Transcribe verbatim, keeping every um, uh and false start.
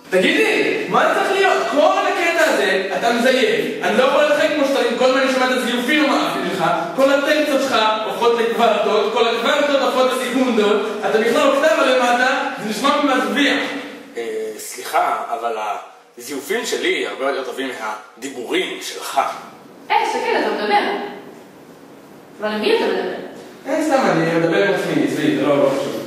תגידי, מה זה צריך להיות? כל הקטע הזה, אתה מזייף, אני לא יכול לשחק כמו שתרים, כל מה אני שומע את הזיופים המאפים שלך, כל הטקסטות שלך הופכות לקוורטות, כל הקוורטות הופכות לסקונדות, אתה בכלל לא כתב עליהם מטה, זה נשמע ממזביע. סליחה, אבל הזיופים שלי הרבה יותר טובים מהדיבורים שלך. היי, שקל, אתה מדבר. אבל למי אתה מדבר? אין סתם, אני מדבר עם עצמי, אצלי, זה לא חשוב.